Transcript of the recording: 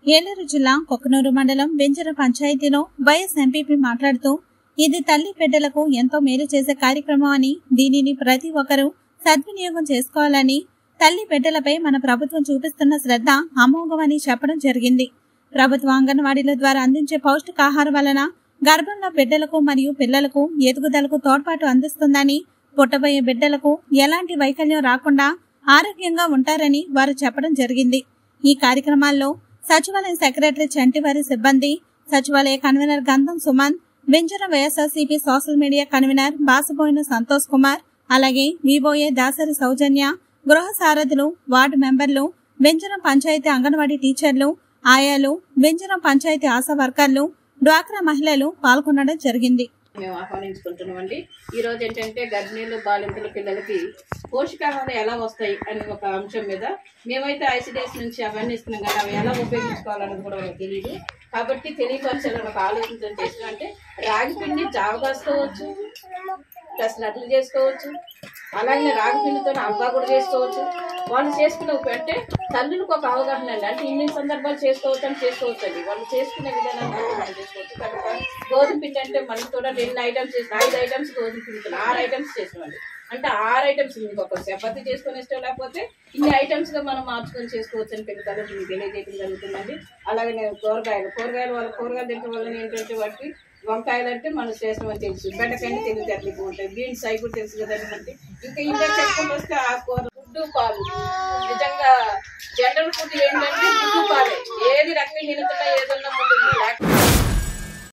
ఏలూరు జిల్లా కొక్కనూరు మండలం వెంజర పంచాయతీలో వైఎస్ ఎంపీపీ మాట్లాడుతూ ఇది తల్లి బిడ్డలకు ఎంతో మేలు చేసే కార్యక్రమం అని దీనిని ప్రతి ఒక్కరూ సద్వినియోగం చేసుకోవాలని తల్లి బిడ్డలపై మన ప్రభుత్వం చూపిస్తున్న శ్రద్ధ అమోఘమని చెప్పడం జరిగింది। ప్రభుత్వ అంగన్వాడీల ద్వారా అందించే పౌష్టికాహారం వలన గర్భంలో బిడ్డలకు మరియు పిల్లలకు ఎదుగుదలకు తోడ్పాటు అందిస్తుందని, పుట్టబోయే బిడ్డలకు ఎలాంటి వైకల్యం రాకుండా ఆరోగ్యంగా ఉంటారని వారు చెప్పడం జరిగింది। ఈ కార్యక్రమాల్లో సచివాలయ సెక్రటరీ చంటివారి సిబ్బంది, సచివాలయ కన్వీనర్ గంధం సుమన్, వెంజర YSRCP social media convener Basaboina Santosh Kumar, అలాగే విబోయే దాసరి సౌజన్య, గృహ సారథులు, వార్డు మెంబర్లు, వెంజరం పంచాయతీ అంగన్వాడీ టీచర్లు, ఆయాలు, వెంజరం పంచాయతీ ఆశా వర్కర్లు, డ్వాక్రా మహిళలు పాల్గొనడం జరిగింది। మేము ఆహ్వానించుకుంటున్నామండి। ఈ రోజు ఏంటంటే గర్భిణీలు, బాలింతల పిల్లలకి పోషకాహారాలు ఎలా వస్తాయి అనే ఒక అంశం మీద మేమైతే ఐసిడిఎస్ నుంచి అవన్నీ ఇస్తున్నాం కానీ అవి ఎలా ఉపయోగించుకోవాలన్నది కూడా వాళ్ళకి తెలియదు కాబట్టి తెలియపరచాలని ఒక ఆలోచన చేసినా అంటే రాగి పిండి జావ కాసుకోవచ్చు, ప్లస్ నట్లు చేసుకోవచ్చు, అలాగే రాగి పిండితో అబ్బా కూడా చేసుకోవచ్చు। వాళ్ళు చేసుకునే అంటే తల్లులకు ఒక అవగాహన అండి, అంటే ఇన్ని సందర్భాలు చేసుకోవచ్చు అండి వాళ్ళు చేసుకునే విధానాన్ని మనం చేసుకోవచ్చు। కాబట్టి గోధుమ పిండి అంటే మనకి కూడా 2 ఐటమ్స్ చేసిన 5 ఐటమ్స్ గోధుమ పిండితో 6 ఐటమ్స్ చేసినామండి, అంటే 6 ఐటమ్స్ మీకు ఒక చపాతీ చేసుకొని ఇష్టం లేకపోతే ఇన్ని ఐటమ్స్ గా మనం మార్చుకొని చేసుకోవచ్చు అని పెద్ద తల్లి మీకు తెలియజేయడం జరుగుతుందండి। అలాగే నేను కూరగాయలు వాళ్ళ కూరగాయలు తింటే వల్ల ఏంటంటే వాటికి వంకాయలు అంటే మనం చేస్తామని తెలుసు, బెండకాయని తెలివితేటలు ఉంటాయి, బీన్స్ అవి కూడా తెలుసు కదండి మనకి। ఇంకా ఇంకా చెప్పుకుంటూ వస్తే ఆకుకూర, గుడ్డు, పాలు, నిజంగా జనరల్ ఫుడ్ ఏంటంటే గుడ్డు పాలే, ఏది రకంగా తినుతున్నా ఏదన్నా ముందు